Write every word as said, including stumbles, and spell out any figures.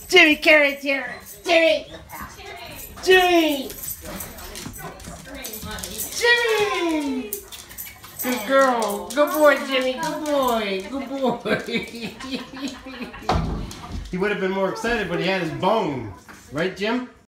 Jimmy Carrot's here. Jimmy. Jimmy. Jimmy. Good girl. Good boy, Jimmy. Good boy. Good boy. He would have been more excited when he had his bone. Right, Jim?